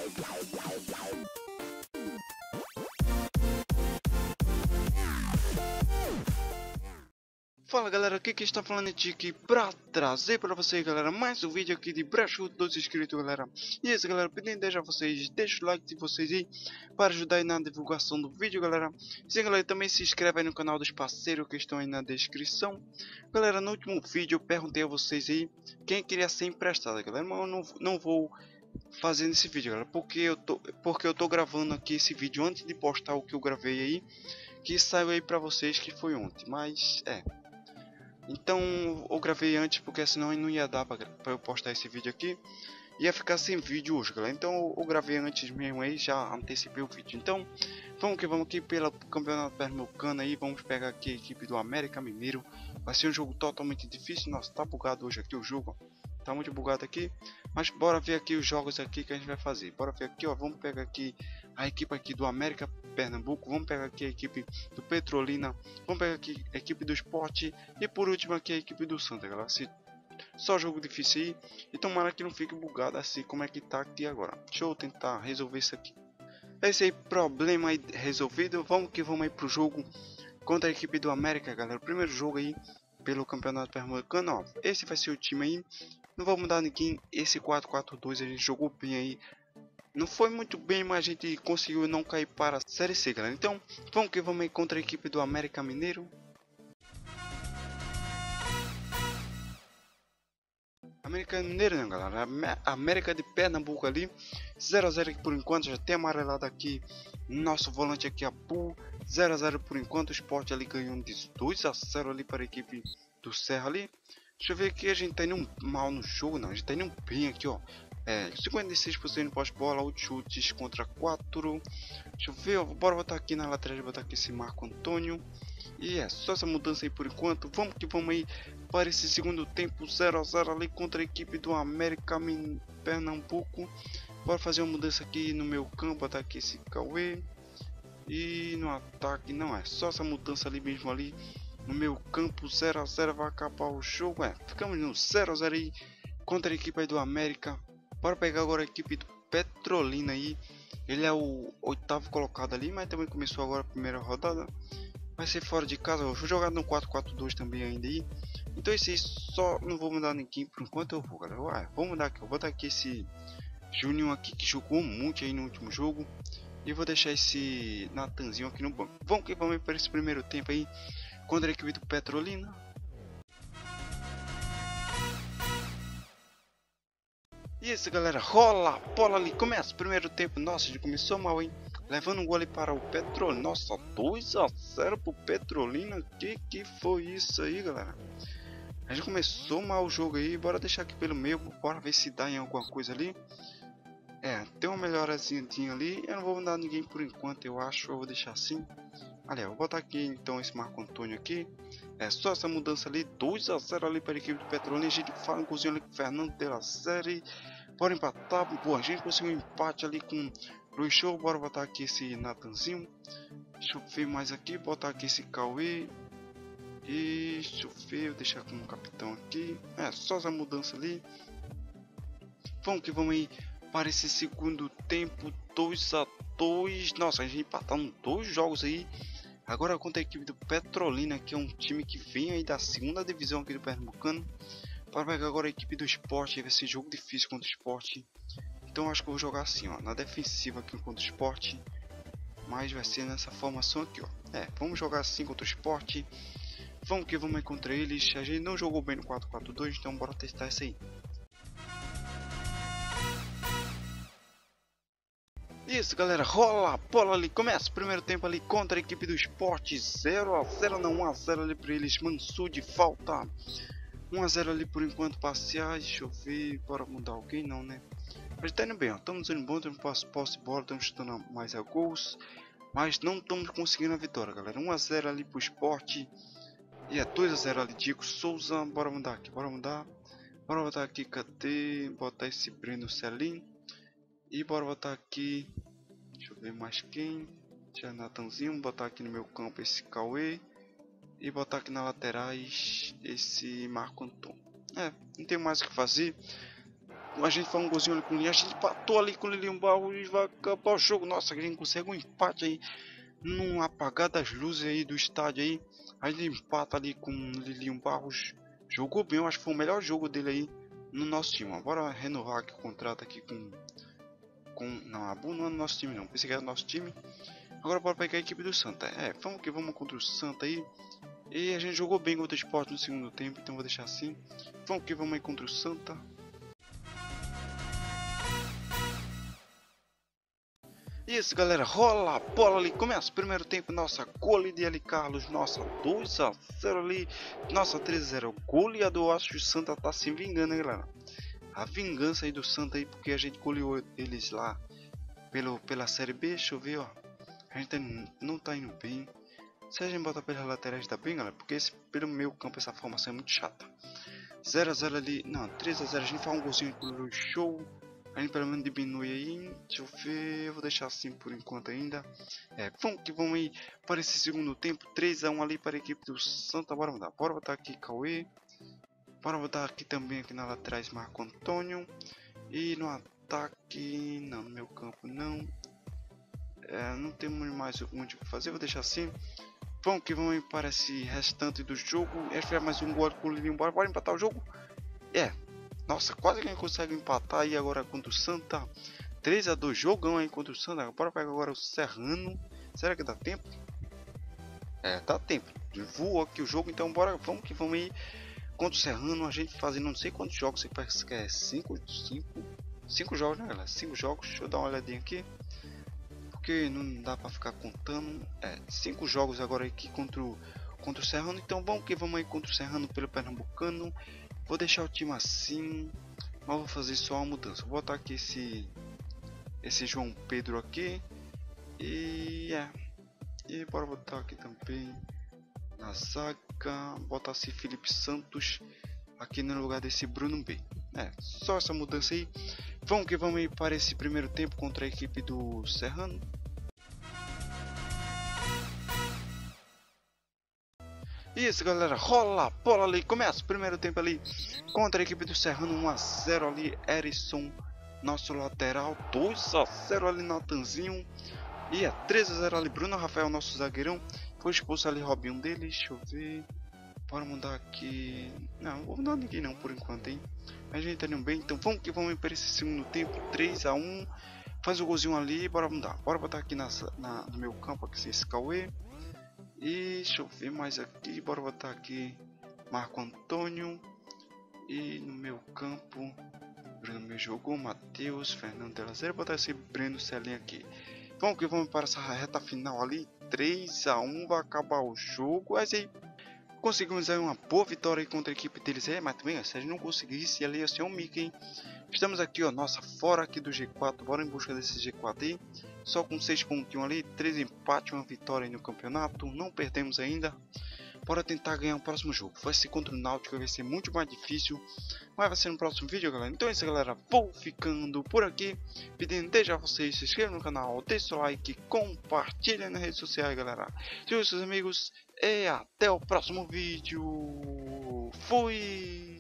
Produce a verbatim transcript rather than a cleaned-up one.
Fala galera, aqui quem está falando é Tiki pra trazer para vocês, galera, mais um vídeo aqui de Brashwood dos inscritos, galera. E isso, galera, pedindo desde a vocês, deixa o like de vocês aí para ajudar aí na divulgação do vídeo, galera. Sim, galera, também se inscreve aí no canal dos parceiros que estão aí na descrição. Galera, no último vídeo eu perguntei a vocês aí quem queria ser emprestado, galera, mas eu não, não vou fazer nesse vídeo, galera, porque eu tô porque eu tô gravando aqui esse vídeo antes de postar o que eu gravei aí, que saiu aí para vocês que foi ontem, mas é. Então eu gravei antes porque senão não ia dar para eu postar esse vídeo aqui. Ia ficar sem vídeo hoje, galera. Então eu gravei antes mesmo aí, já antecipei o vídeo. Então vamos que vamos aqui pelo campeonato pernambucano aí. Vamos pegar aqui a equipe do América Mineiro. Vai ser um jogo totalmente difícil. Nossa, tá bugado hoje aqui o jogo. Tá muito bugado aqui. Mas bora ver aqui os jogos aqui que a gente vai fazer. Bora ver aqui, ó. Vamos pegar aqui a equipe aqui do América Pernambuco. Vamos pegar aqui a equipe do Petrolina. Vamos pegar aqui a equipe do Sport. E por último aqui a equipe do Santa, galera. Se só jogo difícil aí. E tomara que não fique bugado assim como é que tá aqui agora. Deixa eu tentar resolver isso aqui. Esse aí, problema aí resolvido. Vamos que vamos aí pro jogo contra a equipe do América, galera. O primeiro jogo aí pelo campeonato pernambucano, ó. Esse vai ser o time aí. Não vou mudar ninguém. Esse quatro quatro dois a gente jogou bem aí. Não foi muito bem, mas a gente conseguiu não cair para a Série C, galera. Então, vamos que vamos aí contra a equipe do América Mineiro. América Mineiro, né, galera? América de Pernambuco ali. zero a zero aqui por enquanto. Já tem amarelado aqui. Nosso volante aqui, a Pool. zero a zero por enquanto. O Sport ali ganhou de dois a zero ali para a equipe do Serra ali. Deixa eu ver aqui, a gente tá indo mal no jogo, não, a gente tá indo bem aqui, ó. É, cinquenta e seis por cento pós-bola, oito chutes contra quatro. Deixa eu ver, ó, bora botar aqui na lateral, botar aqui esse Marco Antônio. E é só essa mudança aí por enquanto. Vamos que vamos aí para esse segundo tempo, zero a zero ali contra a equipe do América Pernambuco. Bora fazer uma mudança aqui no meu campo, botar aqui esse Cauê. E no ataque, não, é só essa mudança ali mesmo ali. No meu campo, zero a zero, vai acabar o jogo. É, ficamos no zero a zero aí contra a equipe aí do América. Bora pegar agora a equipe do Petrolina aí. Ele é o oitavo colocado ali, mas também começou agora a primeira rodada. Vai ser fora de casa. Eu vou jogar no quatro quatro dois também ainda aí. Então esse aí só não vou mudar ninguém por enquanto. Eu vou, galera. Ué, vou mudar aqui. Eu vou botar aqui esse Júnior aqui que jogou muito aí no último jogo. E vou deixar esse Natanzinho aqui no banco. Vamos que vamos para esse primeiro tempo aí contra a equipe do Petrolina. E isso, galera, rola, bola ali, começa o primeiro tempo. Nossa, já começou mal, hein? Levando um gol ali para o Petrolina. Nossa, dois a zero pro Petrolina. Que que foi isso aí, galera? A gente começou mal o jogo aí. Bora deixar aqui pelo meio, bora ver se dá em alguma coisa ali. É, tem uma melhorazinha ali. Eu não vou mandar ninguém por enquanto, eu acho. Eu vou deixar assim. Aliás, vou botar aqui então esse Marco Antônio aqui. É só essa mudança ali. dois a zero ali para a equipe do Petrolina. A gente fala um cozinho ali com o Fernando pela série. Bora empatar. Boa, a gente conseguiu um empate ali com o Luiz Show. Bora botar aqui esse Natanzinho. Deixa eu ver mais aqui. Botar aqui esse Cauê. E deixa eu ver. Vou deixar como capitão aqui. É só essa mudança ali. Vamos que vamos aí para esse segundo tempo. dois a dois. Nossa, a gente empatando dois jogos aí. Agora contra a equipe do Petrolina, que é um time que vem aí da segunda divisão aqui do Pernambucano. Para pegar agora a equipe do Sport. Vai ser jogo difícil contra o Sport. Então acho que eu vou jogar assim, ó, na defensiva aqui contra o Sport. Mas vai ser nessa formação aqui, ó. É, vamos jogar assim contra o Sport. Vamos que vamos aí contra eles. A gente não jogou bem no quatro quatro dois, então bora testar isso aí. Isso, galera, rola a bola ali, começa o primeiro tempo ali contra a equipe do Sport. Zero a zero, não, um a zero ali para eles. Mansu de falta. um a zero ali por enquanto parciais. Deixa eu ver, bora mudar alguém, não, né? A gente tá indo bem, ó, estamos indo bom, temos posse, posse de bola, estamos chutando mais a gols. Mas não estamos conseguindo a vitória, galera. um a zero ali pro Sport. E é dois a zero ali, Diego Souza. Bora mudar aqui, bora mudar. Bora botar aqui, cadê? Botar esse Breno Celim. E bora botar aqui, deixa eu ver mais quem. Já Natanzinho, botar aqui no meu campo esse Cauê. E botar aqui na laterais esse Marco Antônio. É, não tem mais o que fazer. a gente faz um golzinho ali com o Lilian, a gente empatou ali com o Lilian Barros e vai acabar o jogo. Nossa, a gente consegue um empate aí, num apagar das luzes aí do estádio aí. A gente empata ali com o Lilian Barros, jogou bem, eu acho que foi o melhor jogo dele aí no nosso time. Bora renovar aqui o contrato aqui com... com não, a Bu não é no nosso time não, pensei que era nosso time. Agora bora pegar a equipe do Santa. É, vamos que vamos contra o Santa aí. E a gente jogou bem contra o Sport no segundo tempo, então vou deixar assim. Vamos que vamos aí contra o Santa. Isso, galera, rola a bola ali, começa o primeiro tempo, nossa, gole de L. Carlos, nossa, dois a zero ali, nossa, três a zero, goleador, acho que o Santa tá se vingando, hein, galera. A vingança aí do Santa aí, porque a gente goleou eles lá pelo, pela Série B, deixa eu ver, ó. A gente não tá indo bem. Se a gente botar pelas laterais tá bem, galera, porque esse, pelo meio campo essa formação é muito chata. zero a zero ali, não, três a zero, a gente faz um golzinho pelo show. A gente pelo menos diminui aí, deixa eu ver, eu vou deixar assim por enquanto ainda. É, vamos que vamos aí para esse segundo tempo, três a um ali para a equipe do Santa, bora mudar. Bora botar aqui Cauê, bora botar aqui também aqui na laterais Marco Antônio. E no ataque, não, no meu campo não. É, não temos mais muito o que fazer, vou deixar assim. Vamos que vamos para esse restante do jogo. Acho que é mais um gol com o Lilinho. Bora, bora empatar o jogo. É, nossa, quase que a gente consegue empatar aí agora contra o Santa. três a dois, jogão aí contra o Santa. Bora pegar agora o Serrano. Será que dá tempo? É, dá tempo. Voou aqui o jogo, então bora, vamos que vamos aí contra o Serrano. A gente fazendo não sei quantos jogos, você parece que é cinco, cinco jogos, né, galera? cinco jogos, deixa eu dar uma olhadinha aqui. Porque não dá pra ficar contando. É, cinco jogos agora aqui contra o, contra o Serrano. Então vamos que vamos aí contra o Serrano pelo Pernambucano. Vou deixar o time assim, mas vou fazer só uma mudança. Vou botar aqui esse esse João Pedro aqui e é. E bora botar aqui também na zaga, botar esse Felipe Santos aqui no lugar desse Bruno B. É, só essa mudança aí. Vamos que vamos aí para esse primeiro tempo contra a equipe do Serrano. Isso, galera, rola a bola ali, começa o primeiro tempo ali contra a equipe do Serrano, um a zero ali, Erisson, nosso lateral, dois a zero ali, Natanzinho, e é três a zero ali, Bruno Rafael, nosso zagueirão, foi expulso ali, Robinho dele, deixa eu ver, bora mudar aqui, não, não vou mudar ninguém não por enquanto, hein, a gente tá indo bem, então vamos que vamos para esse segundo tempo, três a um, faz o golzinho ali, bora mudar, bora botar aqui na, na, no meu campo, aqui esse Cauê. E deixa eu ver mais aqui, bora botar aqui Marco Antônio. E no meu campo, Bruno me jogou, Matheus, Fernando Della Zero, botar esse Breno Celinha aqui. Vamos que vamos para essa reta final ali, três a um, vai acabar o jogo. Mas aí, conseguimos aí uma boa vitória aí contra a equipe deles, é, mas também, se a gente não conseguisse ali, ia ser um mico, hein. Estamos aqui, ó, nossa, fora aqui do G quatro, bora em busca desse G quatro aí. Só com seis pontos ali, três empates, uma vitória aí no campeonato, não perdemos ainda. Bora tentar ganhar o próximo jogo, vai ser contra o Náutico, vai ser muito mais difícil, mas vai ser no próximo vídeo, galera. Então é isso, galera, vou ficando por aqui, pedindo desde já vocês se inscrevam no canal, deixe o like, compartilhem nas redes sociais, galera. Tchau, seus amigos, e até o próximo vídeo. Fui!